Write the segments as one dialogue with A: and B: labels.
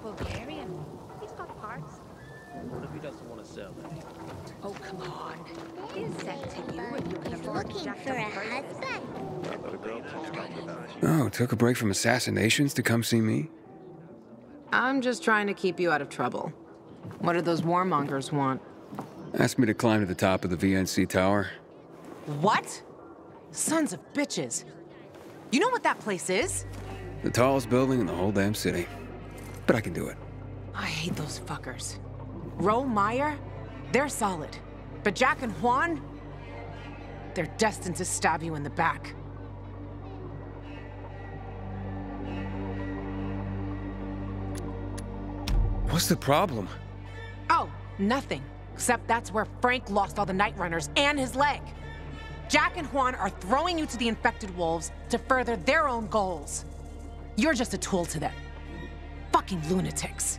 A: Bulgarian. He's got parts.
B: What if he doesn't want to sell any?
A: Oh, come on. He'll sell to you if you can
C: He's
A: afford to
C: looking
A: jack
C: for
A: them
C: a
A: first.
C: husband.
D: Oh, took a break from assassinations to come see me?
E: I'm just trying to keep you out of trouble. What do those warmongers want?
D: Asked me to climb to the top of the VNC tower.
E: What? Sons of bitches. You know what that place is?
D: The tallest building in the whole damn city. But I can do it.
E: I hate those fuckers. Ro, Meyer, they're solid. But Jack and Juan, they're destined to stab you in the back.
D: What's the problem?
E: Oh, nothing. Except that's where Frank lost all the Night Runners and his leg. Jack and Juan are throwing you to the infected wolves to further their own goals. You're just a tool to them. Fucking lunatics.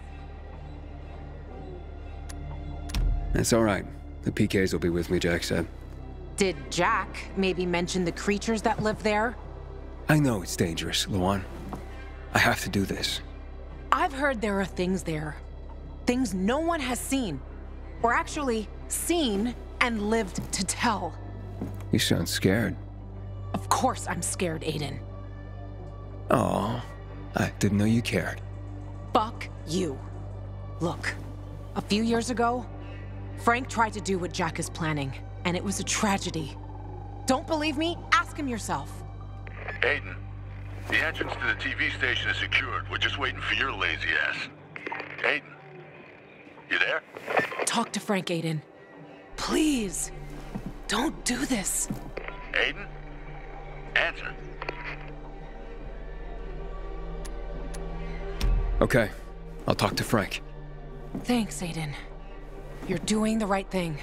D: That's all right. The PKs will be with me, Jack said.
E: Did Jack maybe mention the creatures that live there?
D: I know it's dangerous, Luan. I have to do this.
E: I've heard there are things there. Things no one has seen. Or actually, seen and lived to tell.
D: You sound scared.
E: Of course I'm scared, Aiden.
D: Aw, I didn't know you cared.
E: Fuck you. Look, a few years ago, Frank tried to do what Jack is planning, and it was a tragedy. Don't believe me? Ask him yourself.
F: Aiden, the entrance to the TV station is secured. We're just waiting for your lazy ass. Aiden, you there?
E: Talk to Frank, Aiden. Please. Don't do this.
F: Aiden? Answer.
D: Okay, I'll talk to Frank.
E: Thanks, Aiden. You're doing the right thing.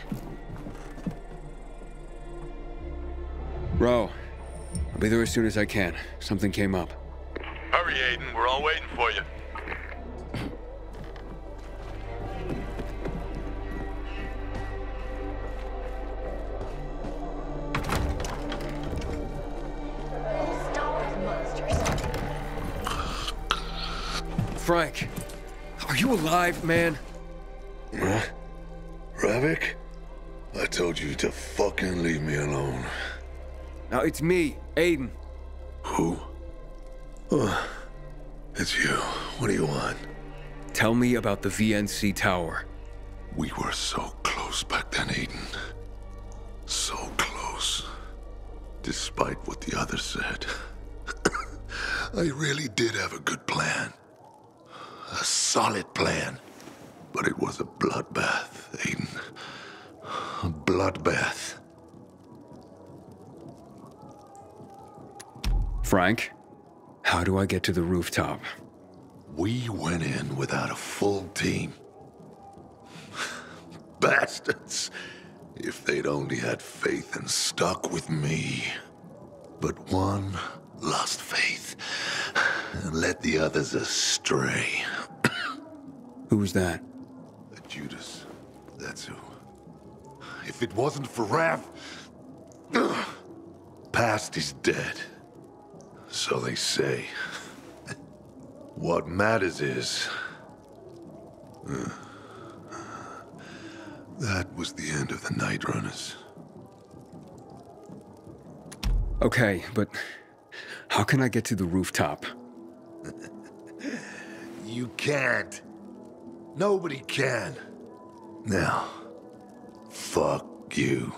D: Ro, I'll be there as soon as I can. Something came up.
F: Hurry, Aiden. We're all waiting for you.
D: Frank, are you alive, man?
G: Huh? Ravik? I told you to fucking leave me alone.
D: Now it's me, Aiden.
G: Who? Oh, it's you. What do you want?
D: Tell me about the VNC tower.
G: We were so close back then, Aiden. So close. Despite what the others said. I really did have a good plan. A solid plan. But it was a bloodbath, Aiden. A bloodbath.
D: Frank, how do I get to the rooftop?
G: We went in without a full team. Bastards. If they'd only had faith and stuck with me. But one lost faith and led the others astray.
D: Who was that?
G: Judas. That's who. If it wasn't for Rav... Past is dead. So they say. What matters is... that was the end of the Night Runners.
D: Okay, but how can I get to the rooftop?
G: You can't. Nobody can. Now, fuck you.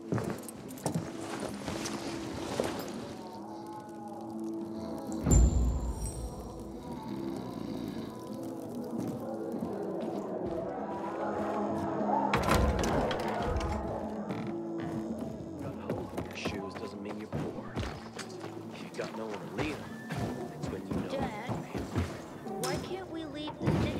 B: Shoes doesn't mean you're poor. If you got no one to lean on, that's when you know.
C: Dad, why can't we leave the city?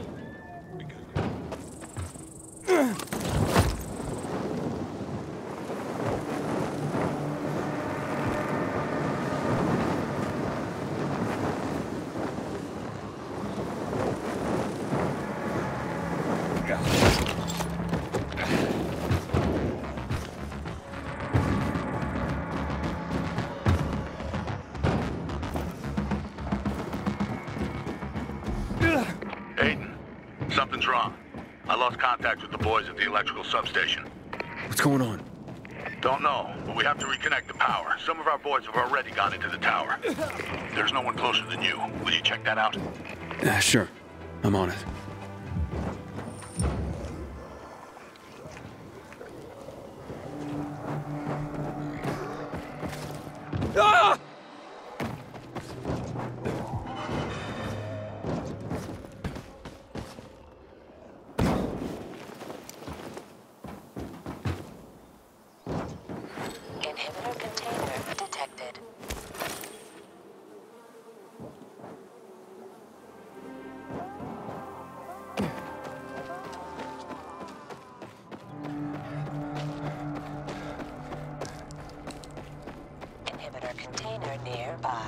F: I lost contact with the boys at the electrical substation.
D: What's going on?
F: Don't know, but we have to reconnect the power. Some of our boys have already gone into the tower. There's no one closer than you. Will you check that out?
D: Sure. I'm on it.
B: Ah!
H: Inhibitor container detected. Inhibitor container nearby.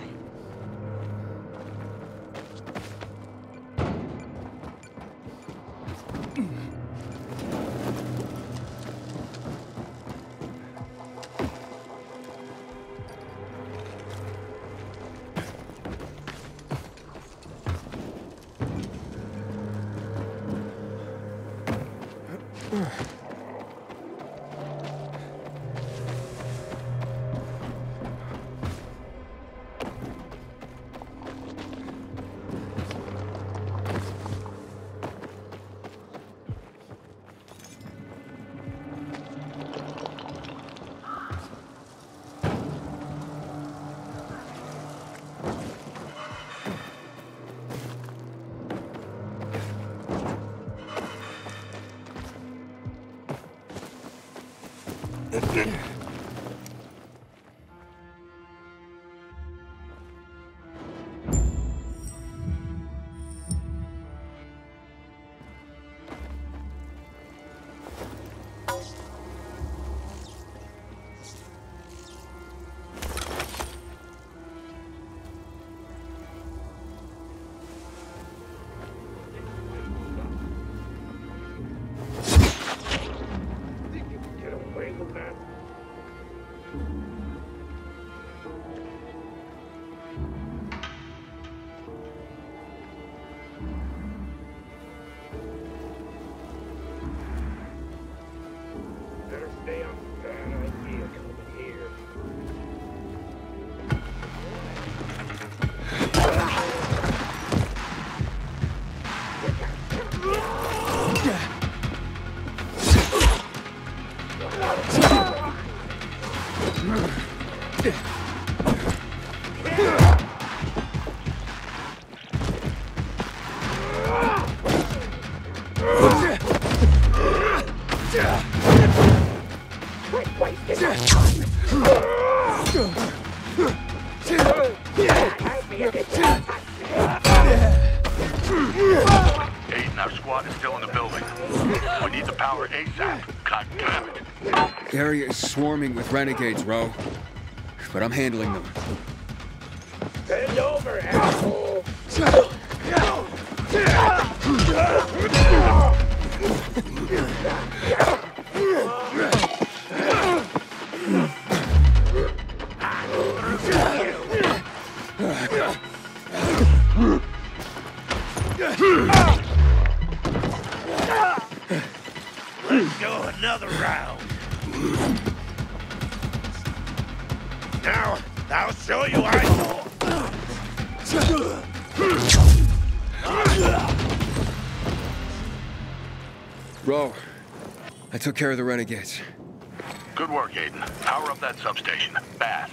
F: Aiden, our squad is still in the building. We need the power ASAP. God damn it.
D: The area is swarming with renegades, Ro. But I'm handling them.
B: Bend over, asshole! Let's go another round. Now, I'll show you I know.
D: Ro, I took care of the renegades.
F: Good work, Aiden. Power up that substation. Fast.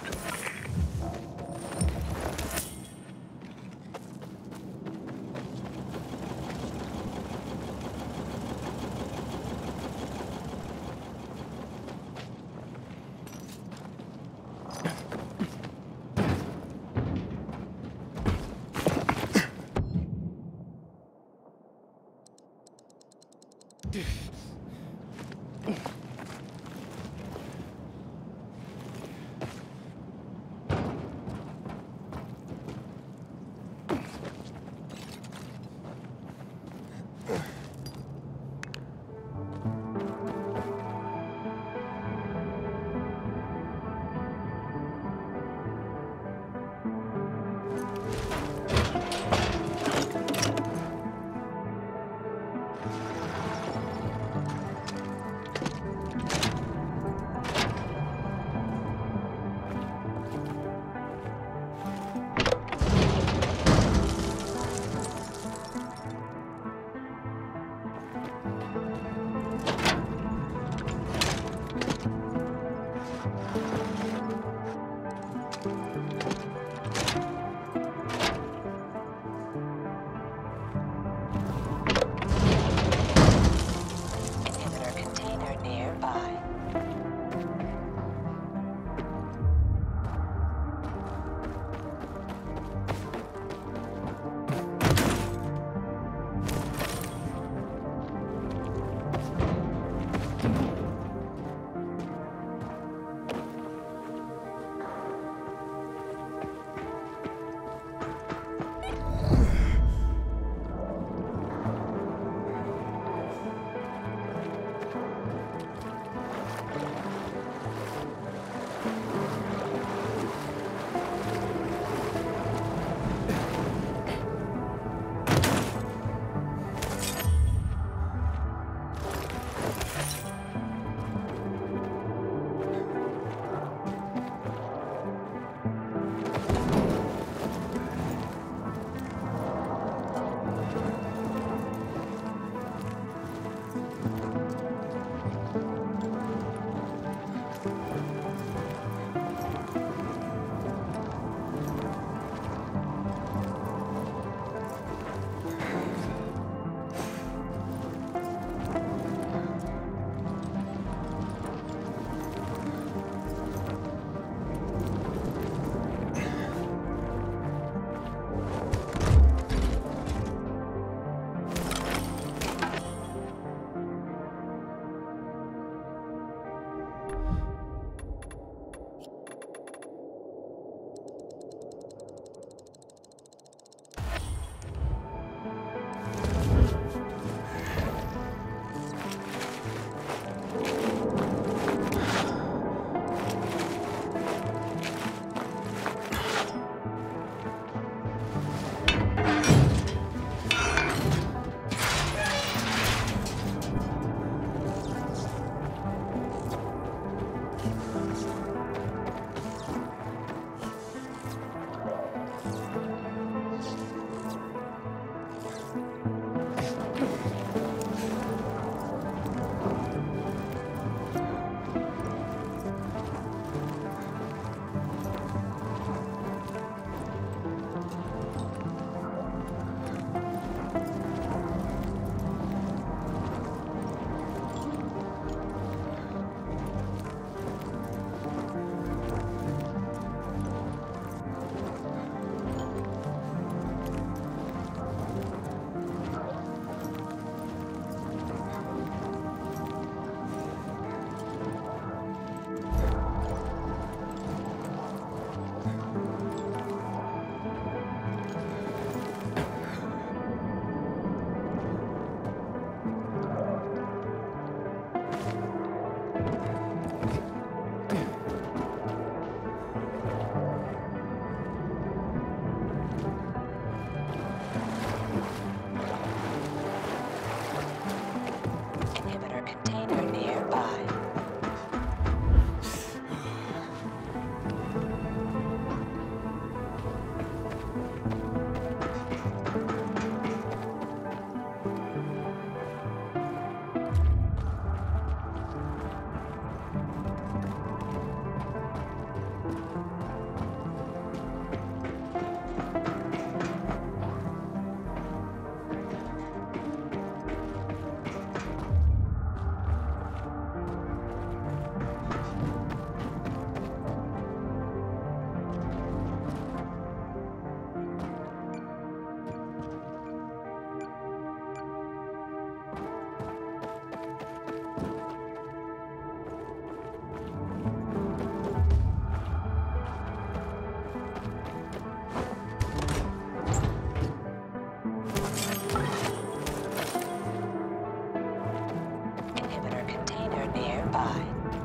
H: nearby.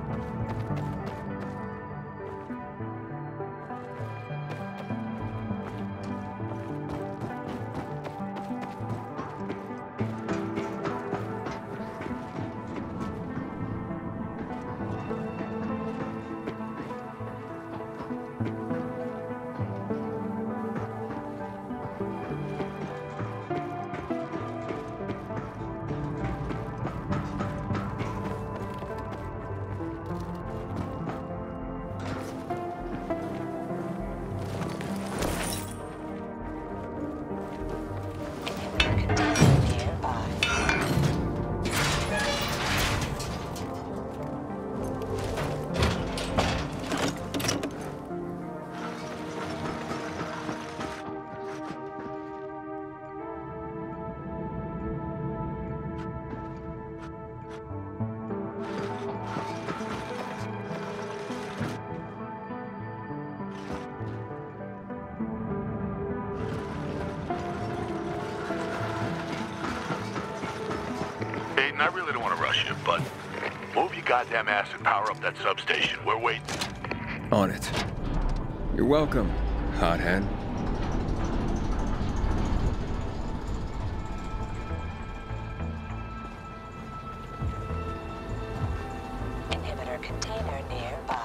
F: Aiden, I really don't want to rush you, but move your goddamn ass and power up that substation. We're waiting.
D: On it. You're welcome, hothead.
H: Inhibitor container nearby.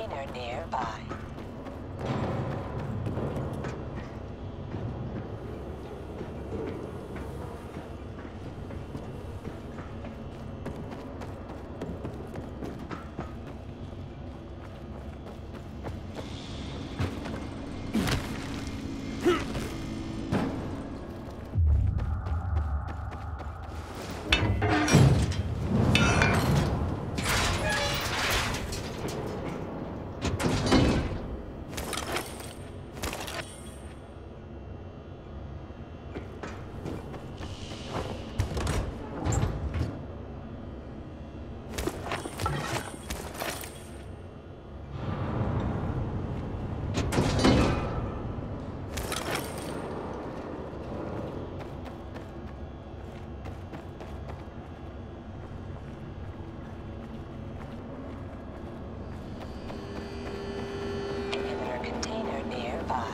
H: container nearby. Container nearby.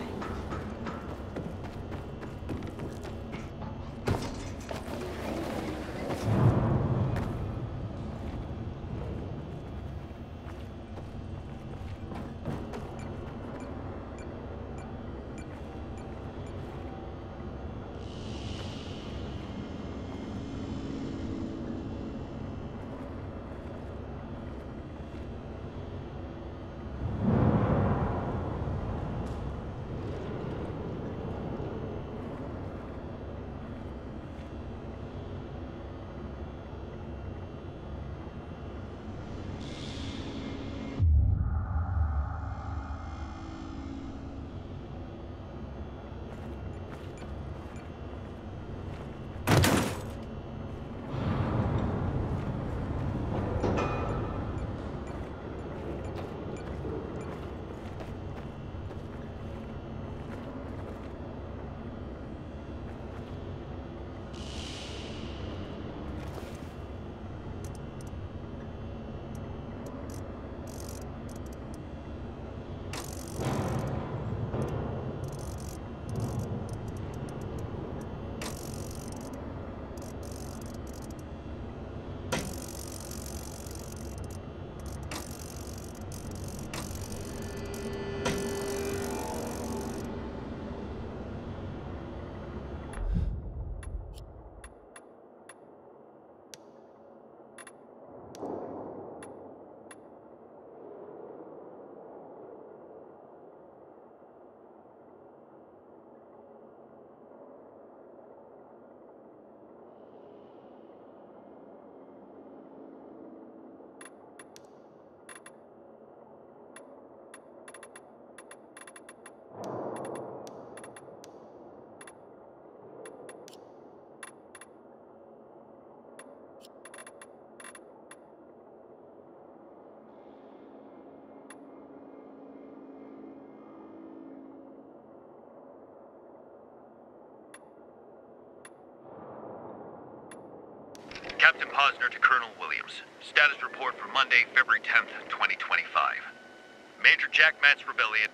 I: Captain Posner to Colonel Williams. Status report for Monday, February 10th, 2025. Major Jack Matt's rebellion.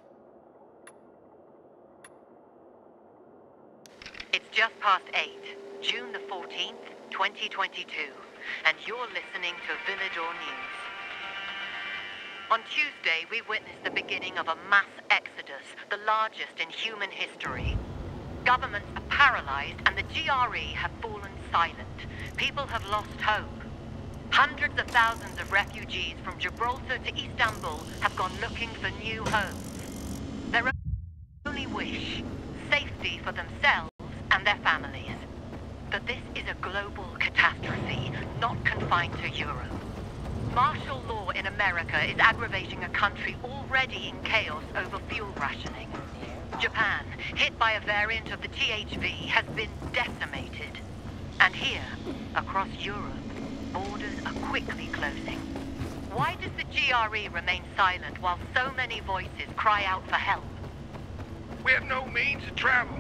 A: It's just past 8, June the 14th, 2022, and you're listening to Villador News. On Tuesday, we witnessed the beginning of a mass exodus, the largest in human history. Governments are paralyzed and the GRE have fallen silent. People have lost hope. Hundreds of thousands of refugees from Gibraltar to Istanbul have gone looking for new homes. Their only wish, safety for themselves and their families. But this is a global catastrophe, not confined to Europe. Martial law in America is aggravating a country already in chaos over fuel rationing. Japan, hit by a variant of the THV, has been decimated. And here, across Europe, borders are quickly closing. Why does the GRE remain silent while so many voices cry out for help?
J: We have no means to travel.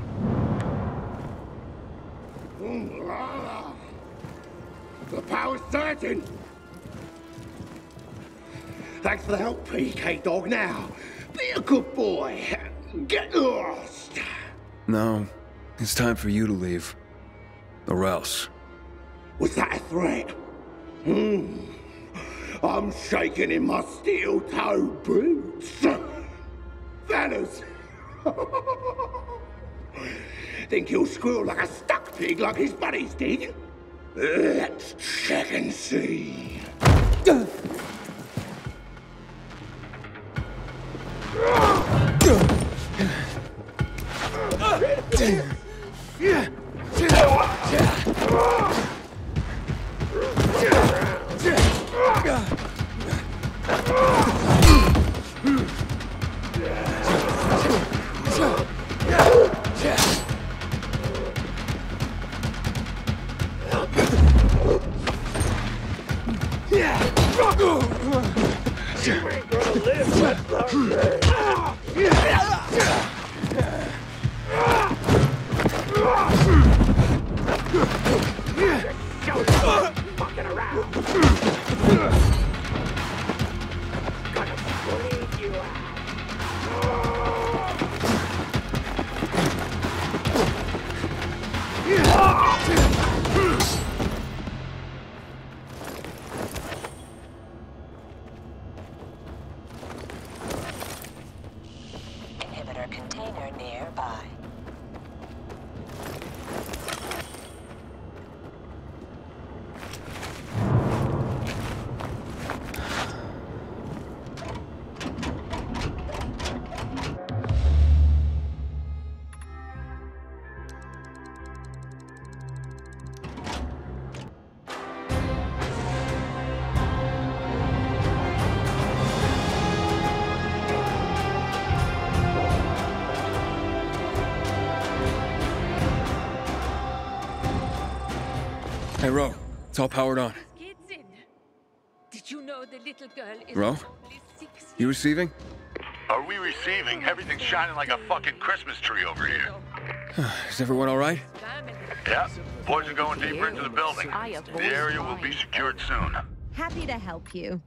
J: The power's surging. Thanks for the help, PK Dog. Now, be a good boy. Get lost.
D: No, it's time for you to leave. Or else.
J: Was that a threat? I'm shaking in my steel-toe boots. Fellas, think he'll squeal like a stuck pig like his buddies did? Let's check and see.
H: Inhibitor container nearby.
D: Hey, Ro. It's all powered on.
K: Kids in. Did you know the little girl is
D: Ro?
K: only 6
D: You
K: years
D: receiving?
F: Are we receiving? Everything's shining like a fucking Christmas tree over here.
D: Is everyone all right?
K: family?
F: Yeah, boys are going deeper into the building. The area will be secured soon.
L: Happy to help you.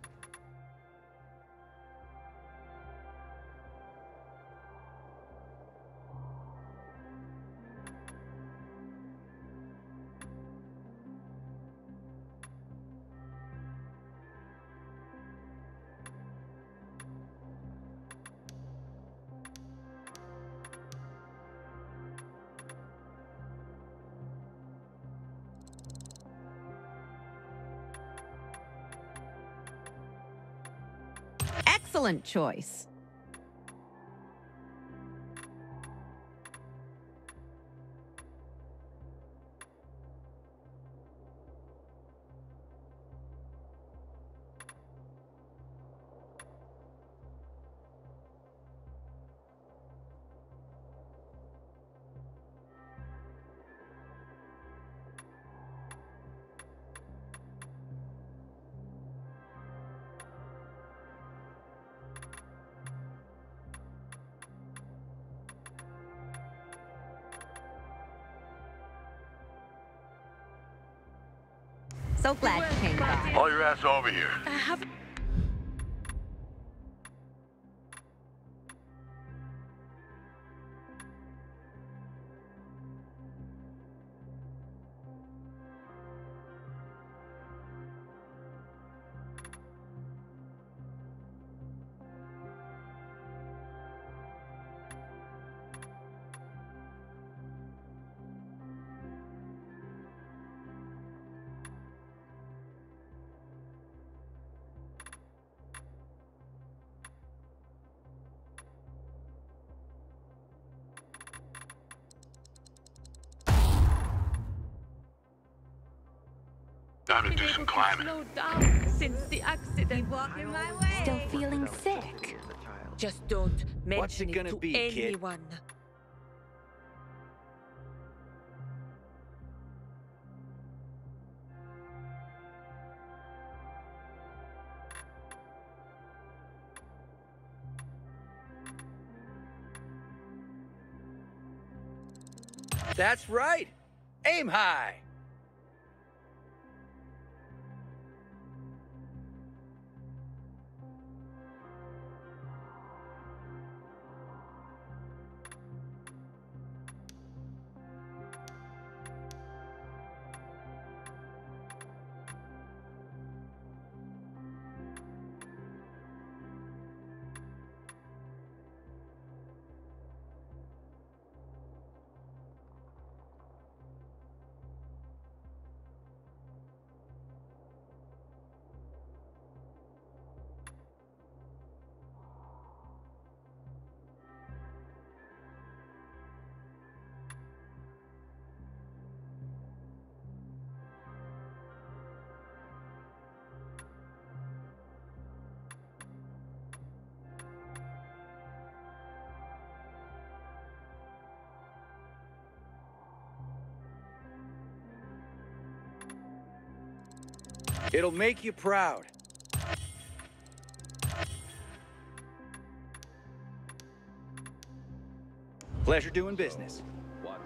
L: Excellent choice. So glad you came by.
F: Haul your ass over here.
K: I have
F: Time to do some climbing.
K: slow down since the accident.
L: Walking my way.
H: Still feeling sick.
K: Just don't
B: What's it
K: mention
B: gonna
K: to
B: be, kid?
K: anyone.
B: That's right. Aim high.
M: It'll make you proud. Pleasure doing business.
B: What?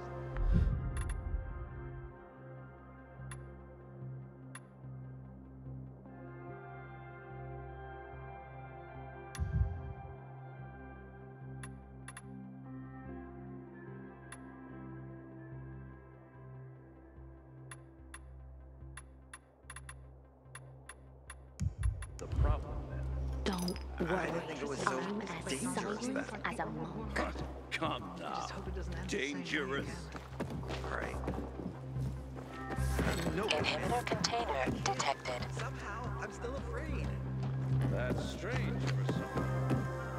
B: The problem then.
C: Don't
B: I
C: worry.
B: didn't think it was so
C: I'm as
B: dangerous
C: silent
B: then.
C: as a monk.
B: Come now. Dangerous. All right. No.
H: Inhibitor container detected.
B: Somehow, I'm still afraid. That's strange for someone.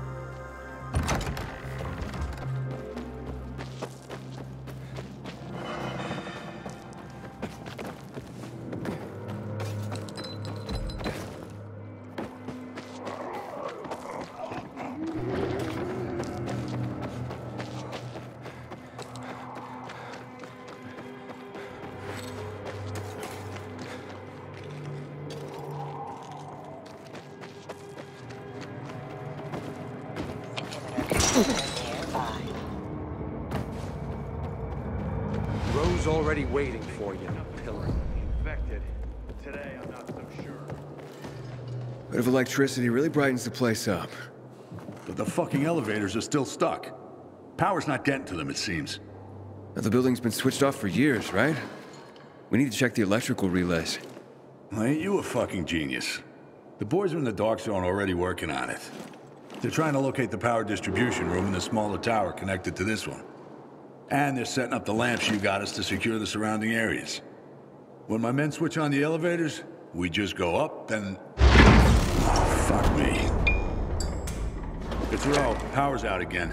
B: Rose already waiting for you, pillar.
N: Infected. Today, I'm not so sure.
D: Bit of electricity really brightens the place up.
J: But the fucking elevators are still stuck. Power's not getting to them, it seems.
D: Now, the building's been switched off for years, right? We need to check the electrical relays.
J: Well, ain't you a fucking genius? The boys are in the dark zone already working on it. They're trying to locate the power distribution room in the smaller tower connected to this one. And they're setting up the lamps you got us to secure the surrounding areas. When my men switch on the elevators, we just go up and... Oh, fuck me. It's Rowe. Power's out again.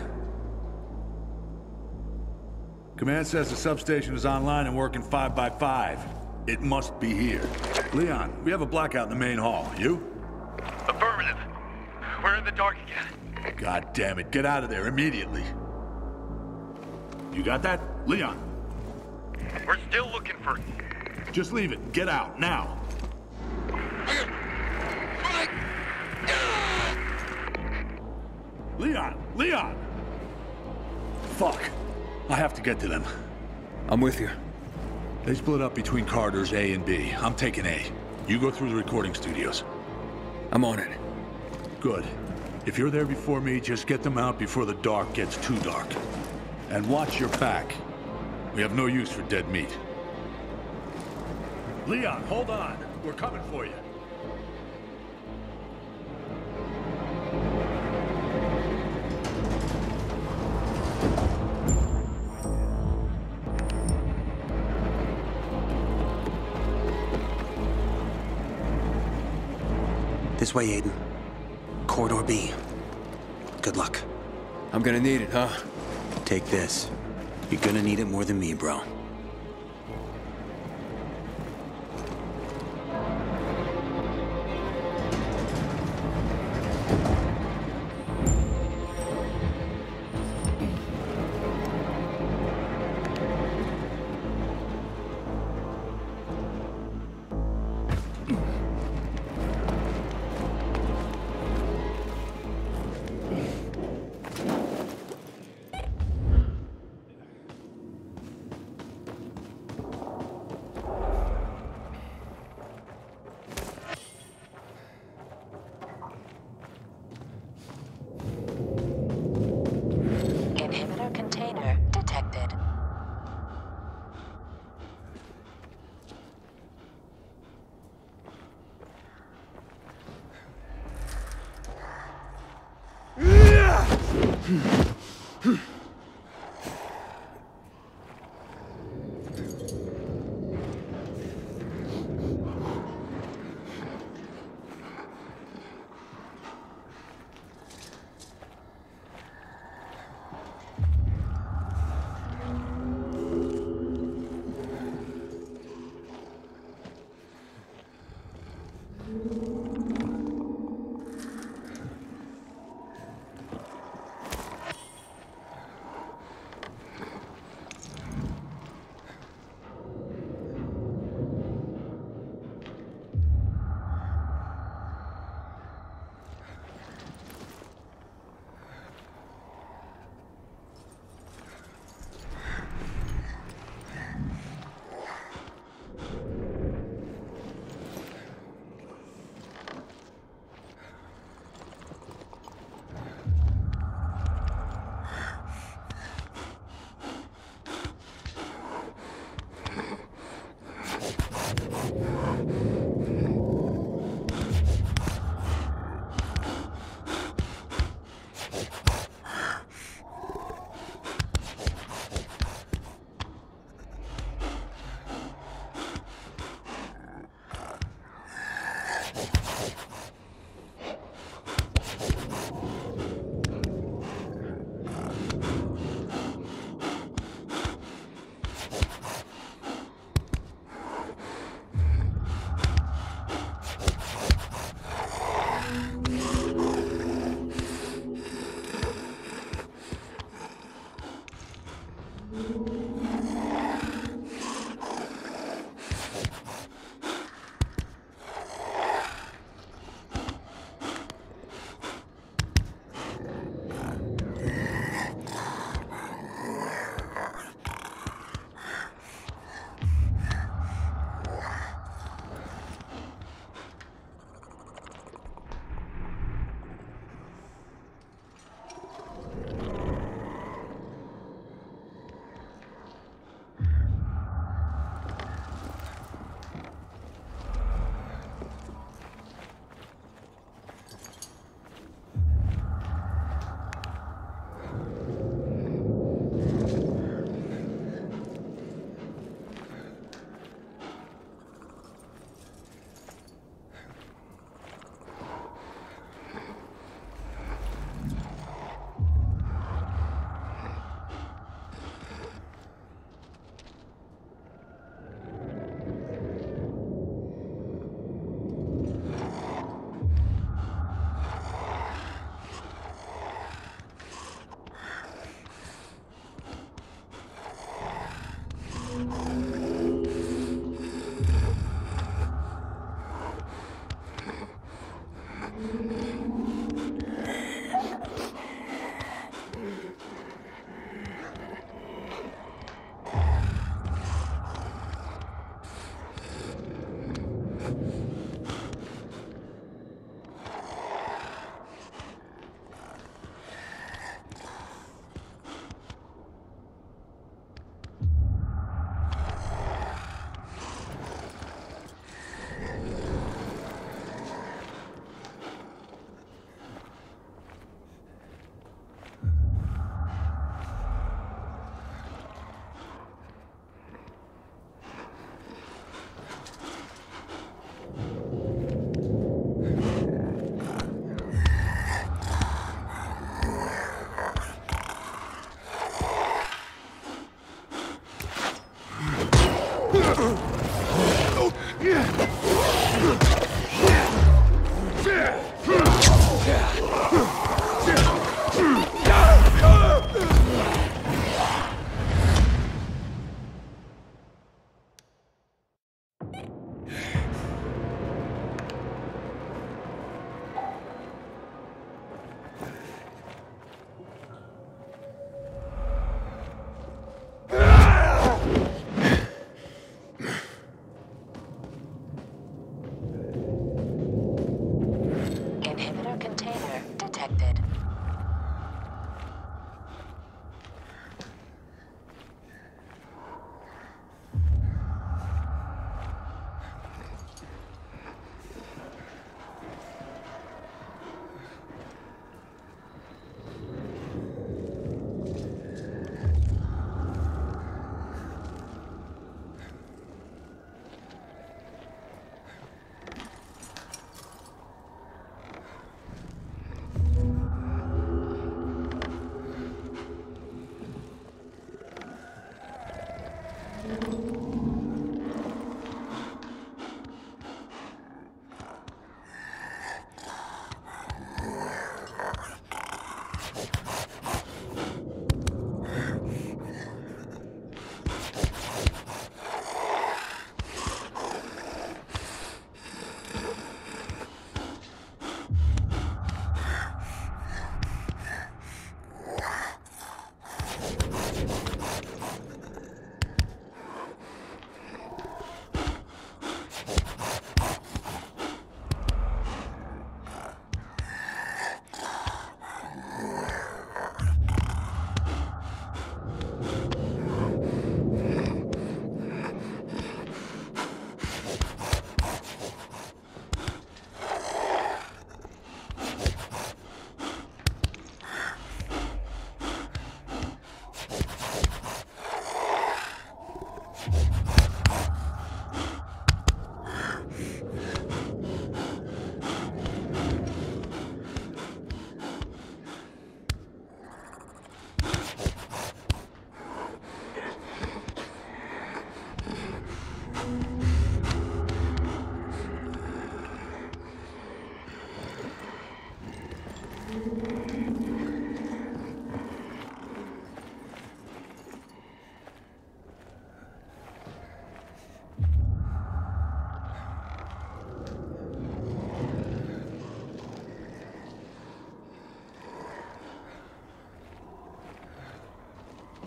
J: Command says the substation is online and working 5 by 5. It must be here. Leon, we have a blackout in the main hall. You?
I: Affirmative. We're in the dark again.
J: God damn it. Get out of there immediately. You got that? Leon?
I: We're still looking for...
J: Just leave it. Get out, now. Leon! Leon! Fuck. I have to get to them.
D: I'm with you.
J: They split up between corridors A and B. I'm taking A. You go through the recording studios.
D: I'm on it.
J: Good. If you're there before me, just get them out before the dark gets too dark. And watch your back. We have no use for dead meat. Leon, hold on. We're coming for you.
O: This way, Aiden. Corridor B. Good luck.
D: I'm gonna need it, huh?
O: Take this. You're gonna need it more than me, bro.
H: Inhibitor container detected.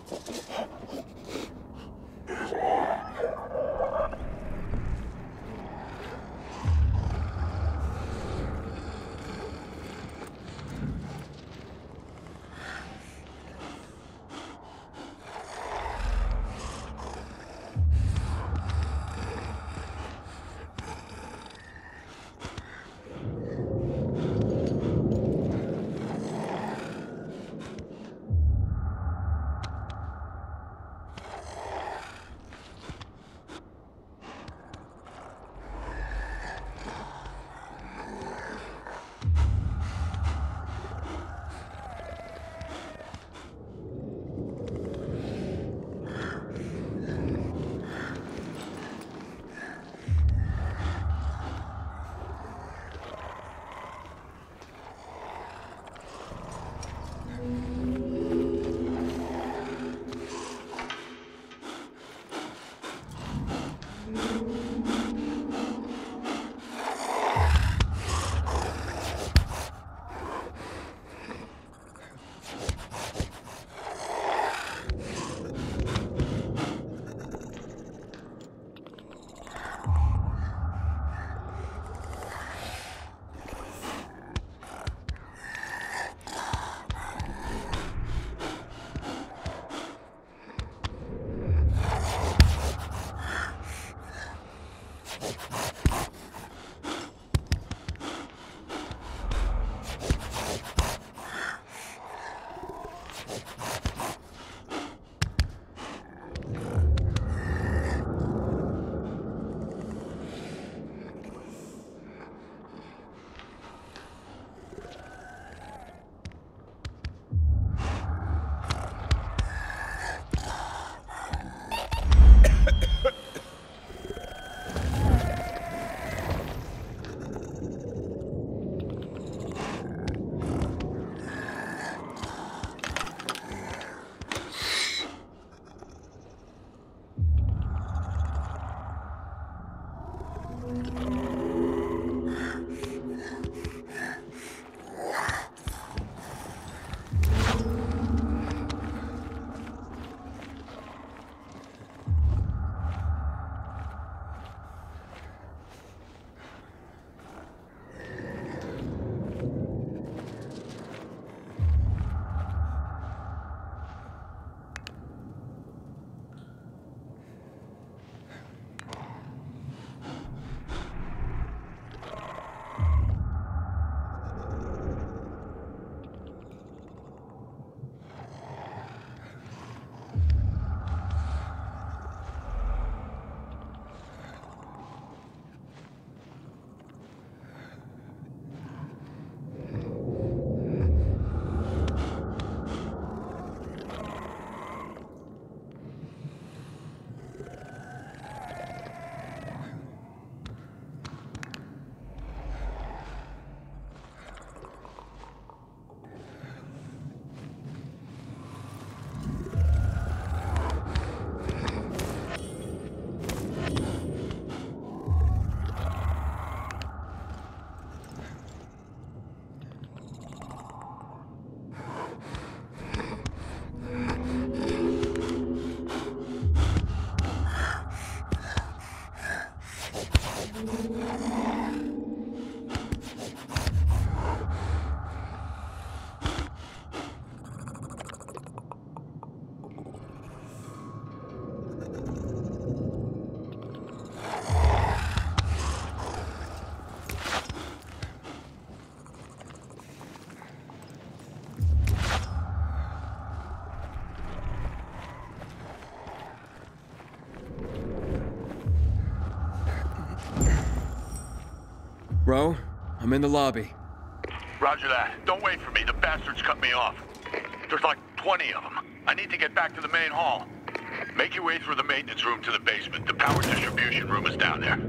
D: Bro, I'm in the lobby.
F: Roger that. Don't wait for me. The bastards cut me off. There's like 20 of them. I need to get back to the main hall. Make your way through the maintenance room to the basement. The power distribution room is down there.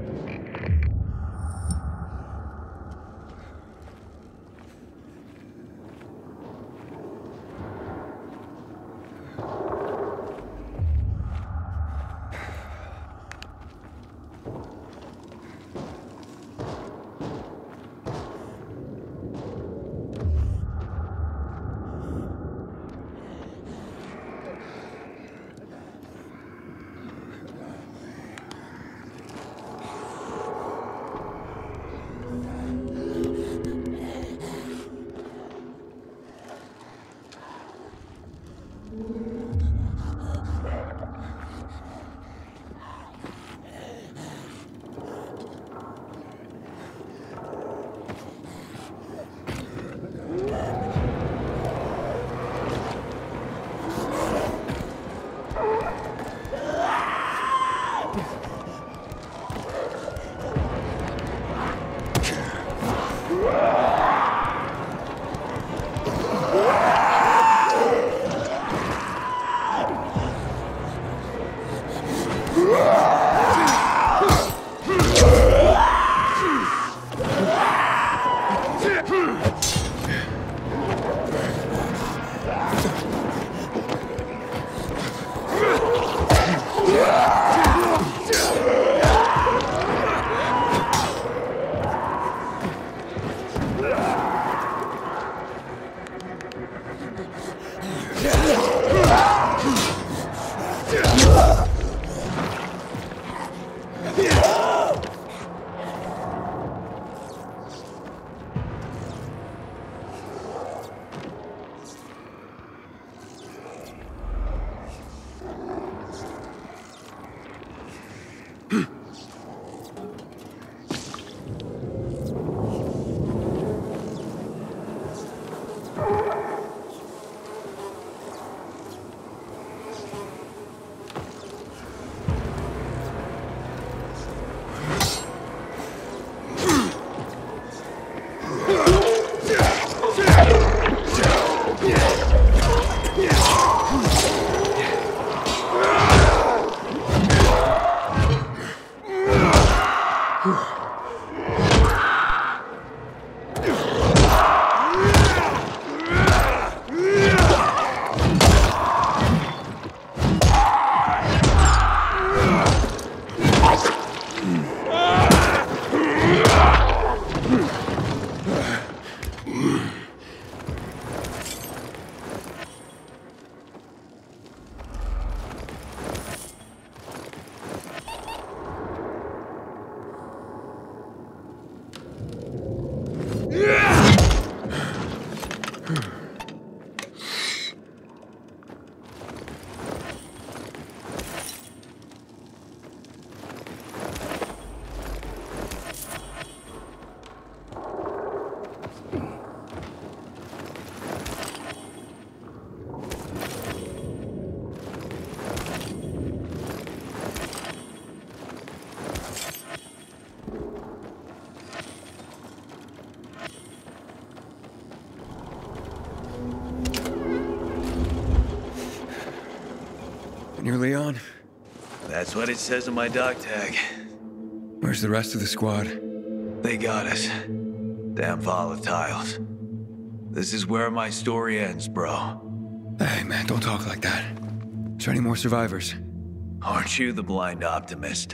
D: You're Leon?
P: That's what it says on my dog tag.
D: Where's the rest of the squad?
P: They got us. Damn volatiles. This is where my story ends, bro.
D: Hey, man, don't talk like that. Is there any more survivors?
P: Aren't you the blind optimist?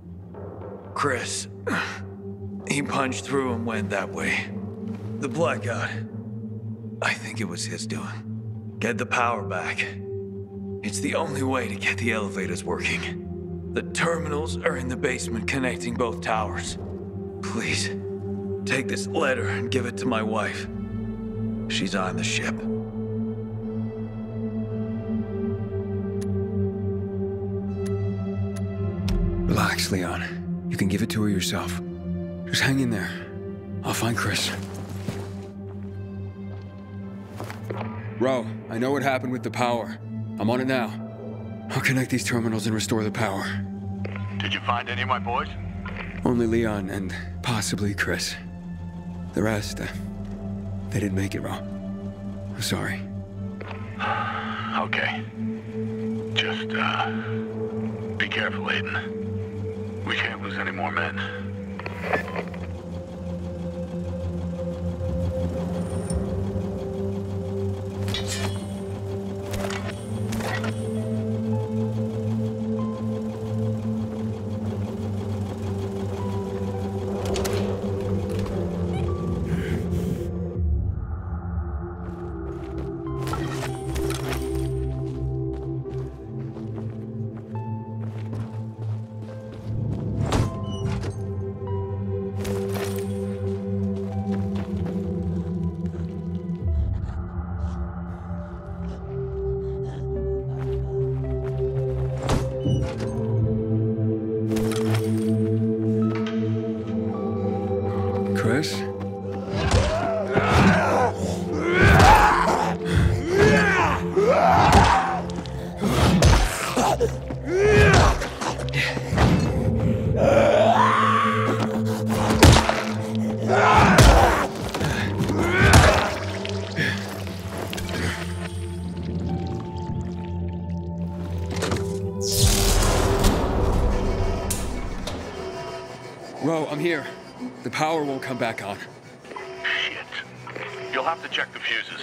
P: Chris, he punched through and went that way. The blackout. I think it was his doing. Get the power back. It's the only way to get the elevators working. The terminals are in the basement connecting both towers. Please, take this letter and give it to my wife. She's on the ship.
D: Relax, Leon. You can give it to her yourself. Just hang in there. I'll find Chris. Ro, I know what happened with the power. I'm on it now. I'll connect these terminals and restore the power.
F: Did you find any of my boys?
D: Only Leon and possibly Chris. The rest, they didn't make it, Ro. I'm sorry.
F: Okay. Just, be careful, Aiden. We can't lose any more men.
D: Chris? Ro, I'm here. The power won't come back on.
F: Shit. You'll have to check the fuses.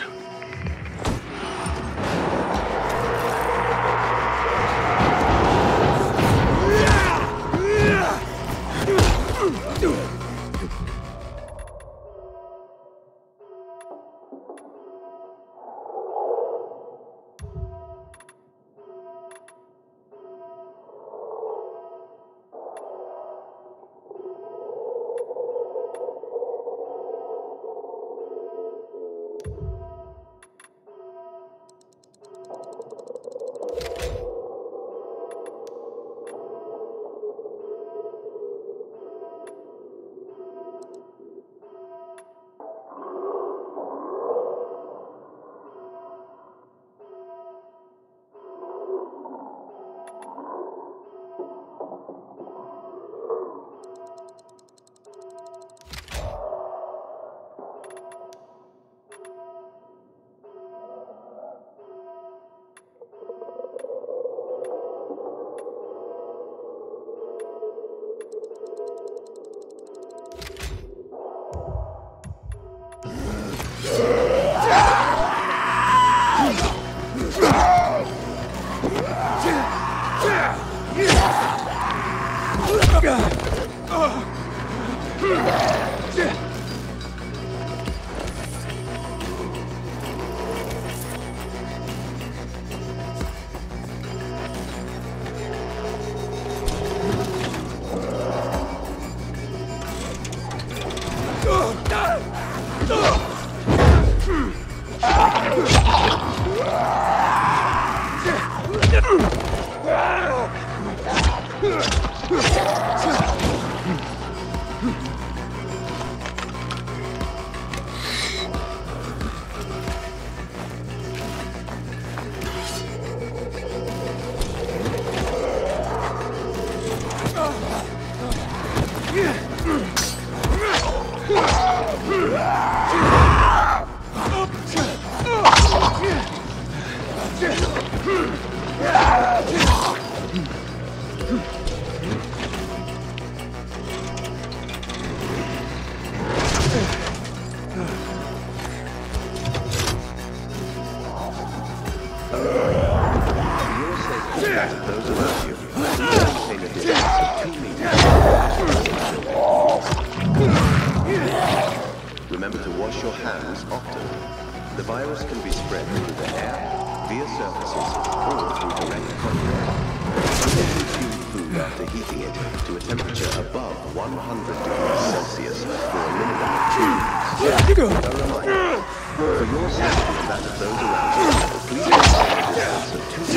B: Remember to wash your hands often. The virus can be spread through the air, via surfaces, or through direct contact. Consume food after heating it to a temperature above 100 degrees Celsius for a minimum of 2 minutes. A reminder, for your safety and that of those around you, please maintain a distance of 2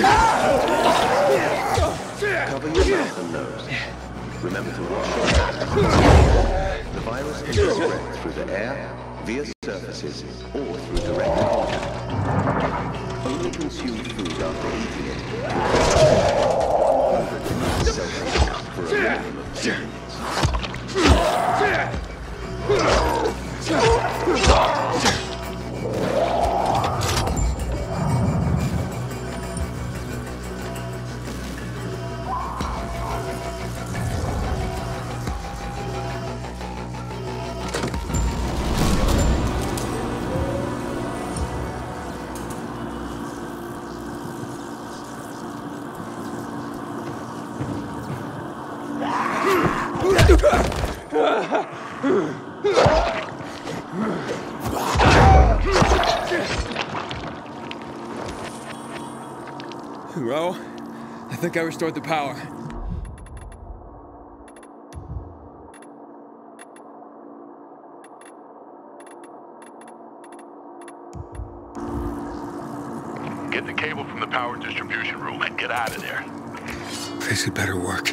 B: meters. Cover your mouth and nose. Remember to wash your hands. The virus can be spread through the air, via surfaces, or through direct contact. Only consume food after eating it. 100 degrees Celsius for a minimum of 2 minutes.
D: Ro, I think I restored the power.
F: Get the cable from the power distribution room and get out of there.
D: This had better work.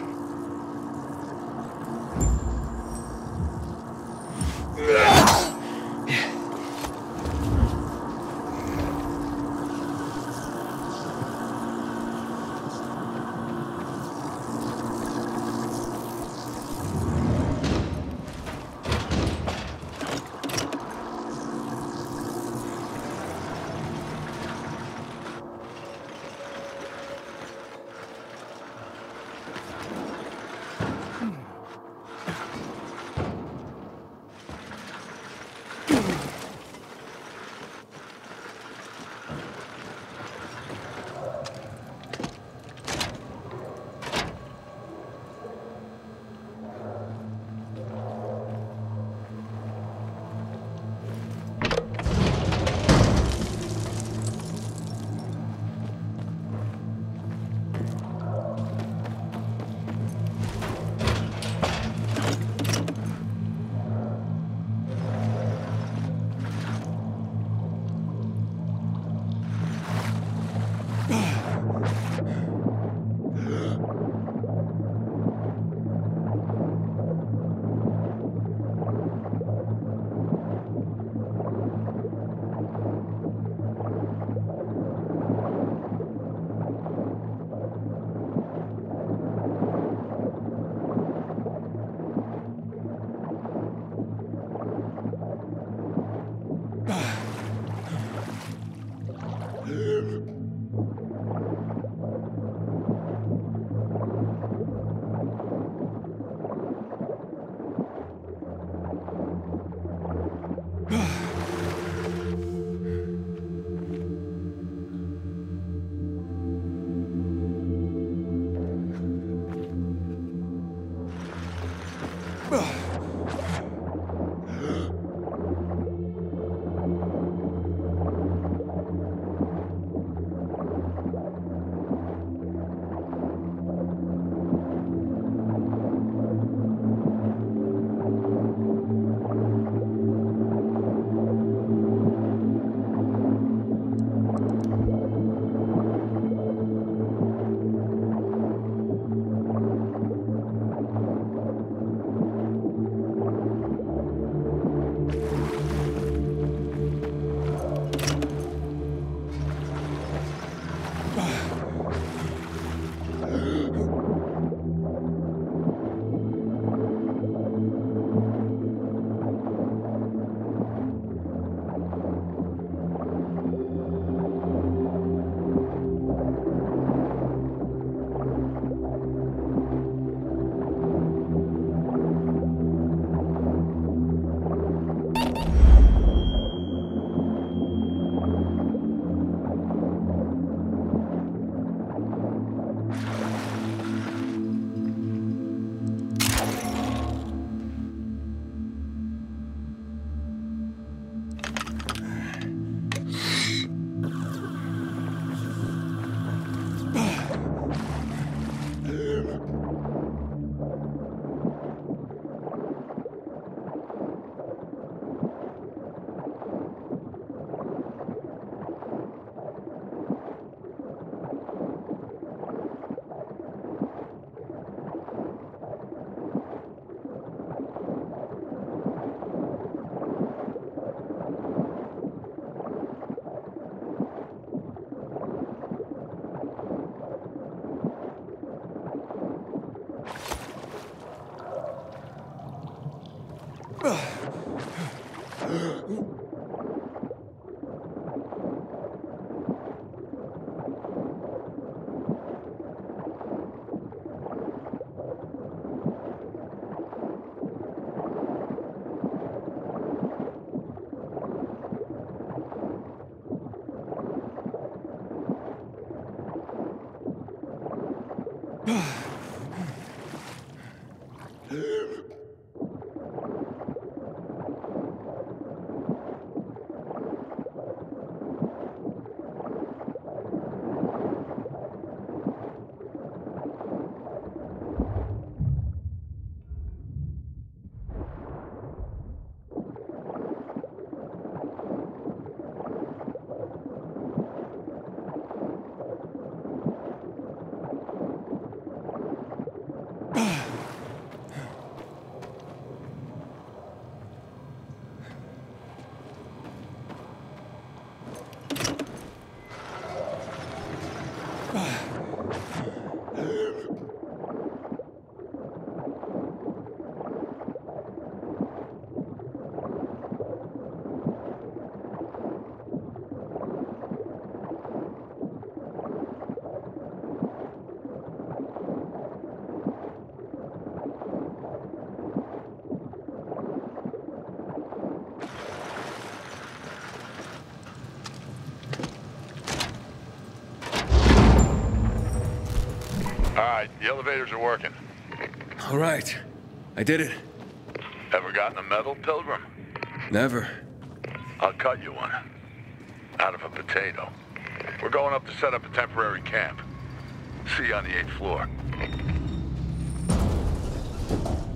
F: Alright, the elevators are working.
D: All right. I did it.
F: Ever gotten a medal, Pilgrim?
D: Never.
F: I'll cut you one. Out of a potato. We're going up to set up a temporary camp. See you on the 8th floor.